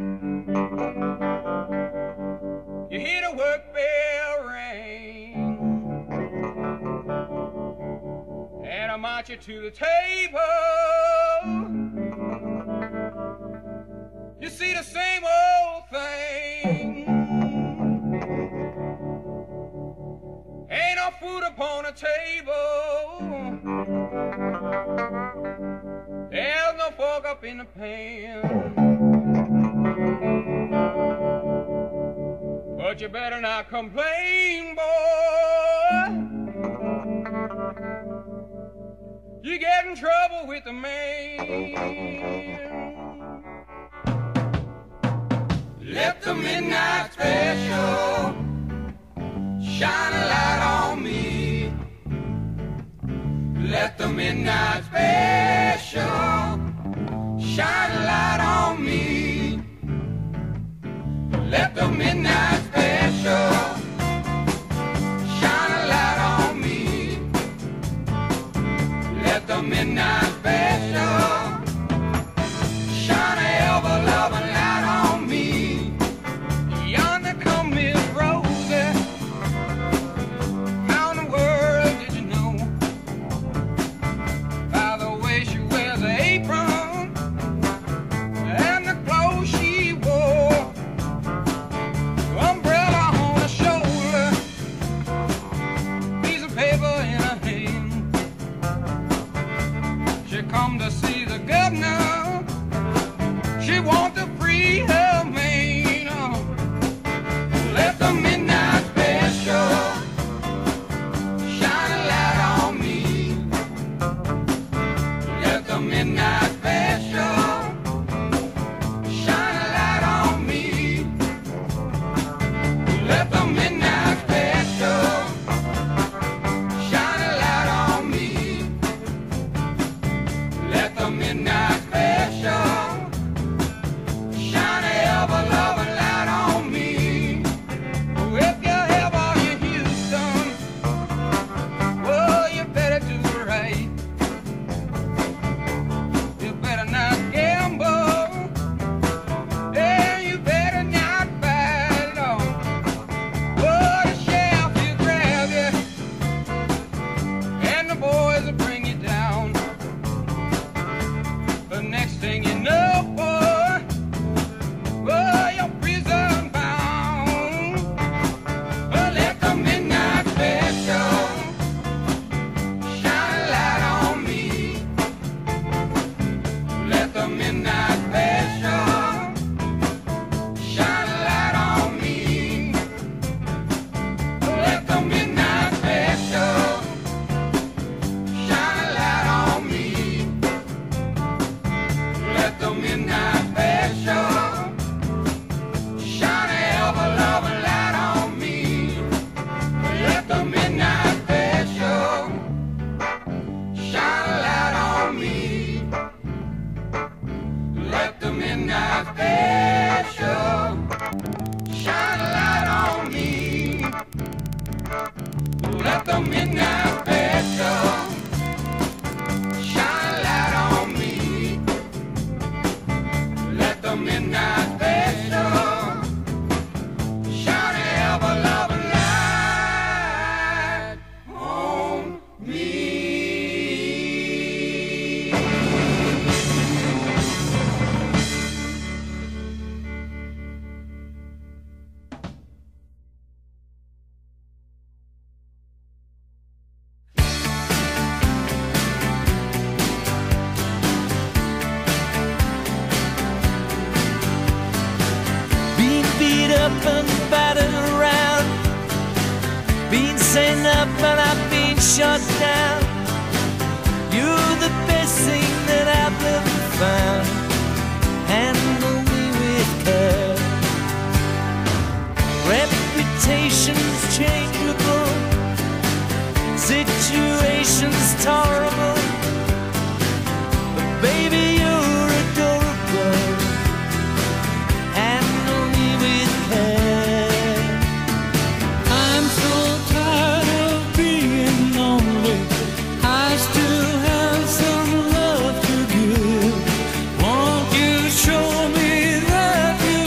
You hear the work bell ring, and I march you to the table. You see the same old thing. Ain't no food upon the table. There's no fork up in the pan. But you better not complain, boy. You get in trouble with the man. Let the midnight special shine a light on me. Let the midnight special shine a light on me. Let the midnight special shine a light on me. Let the midnight special shine a ever-loving light on me. Yonder come Miss Rosie. How in the world did you know? By the way she wears her apron and the clothes she wore. Umbrella on her shoulder, piece of paper in her hand. She come to see the governor. She want to free her man. Let the midnight special shine a light on me. Let the midnight special shine a light on me. Let the midnight special shine a light on me. Let the midnight special shine a ever-loving light on me. If you ever in Houston, well, you better do right. You better not gamble, and you better not fight on. Oh, the sheriff will grab you, and the boys will bring you down. The next thing you know, boy, well, you're prison bound. Well, let the midnight special shine a light on me. Let the midnight special shine a light on me. Let the midnight special shine a light on me. Let the midnight special shine a ever-loving light on me. Let the midnight special shine a light on me. Let the midnight special shine a light on me. Let the midnight special shine a light on me. Let the midnight special shine a ever-loving light on me. Being beat up and battered around, being sent up and I've been shut down. You're the best thing that I've ever found. Handle me with care. Reputation's changeable, situation's tolerable, but baby, you're adorable. Handle me with care. I'm so tired of being lonely. I still have some love to give. Won't you show me that you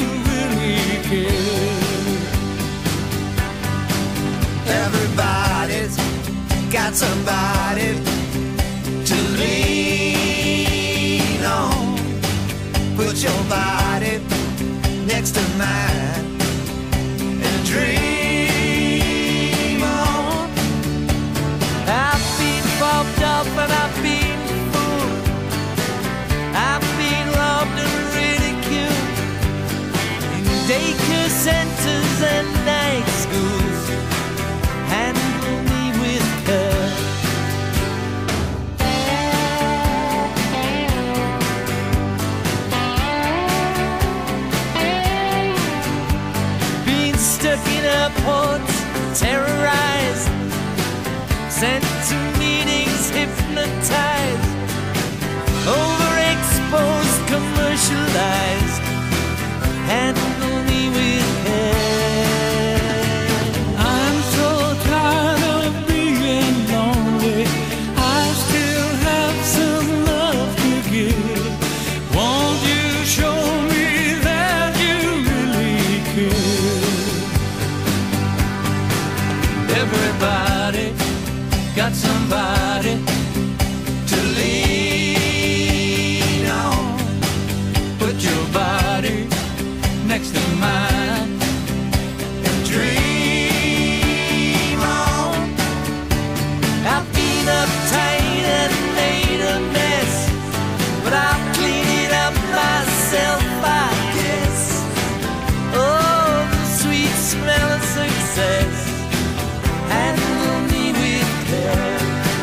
got somebody to lean on. Put your body next to mine and dream on. I've been bumped up and I've been fooled. I've been robbed and ridiculed in daycare centers and night schools. Handle me with care. Been stuck in airports, terrorized, sent to meetings, hypnotized, overexposed, commercialized. Handle me with care. I'm so tired of being lonely. I still have some love to give. Won't you show me that you really care? Everybody got somebody to lean on. Put your body next to mine and dream on. I've been uptight and made a mess, but I'll clean it up myself, I guess. Oh, the sweet smell of success. Handle me with care.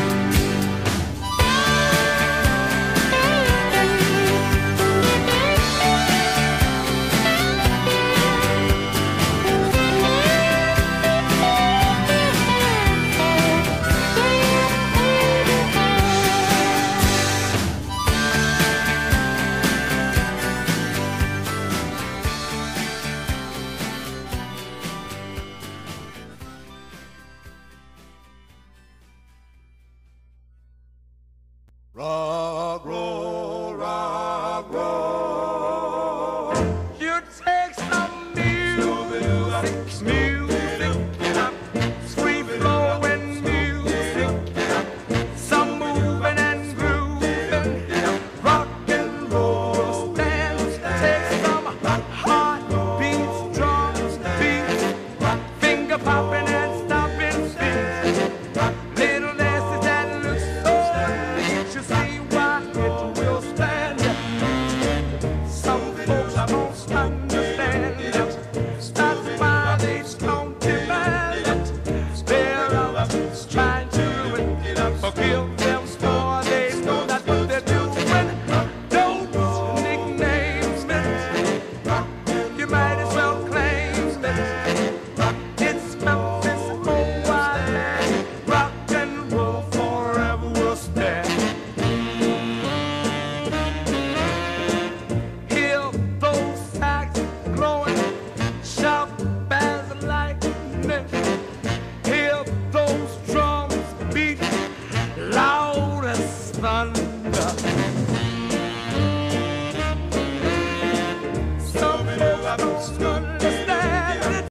Rock, roll, rock, roll. You take some music, sweet flowing music, some moving and grooving, rock and roll stands. Take some heartbeats, drums, beats, finger popping and stomping feet, little dances that look so neat. You see why it will stand. Some folks don't understand it. That's why they don't demand it. They're others trying to ruin it. Forgive them for they know that's what they're doing. Don't nickname it. You might as well claim it. It's Memphis, Hawaii. Rock and roll forever will stand. Hear those sax glowing, sharp as lightning. Hear those drums beat loud as thunder.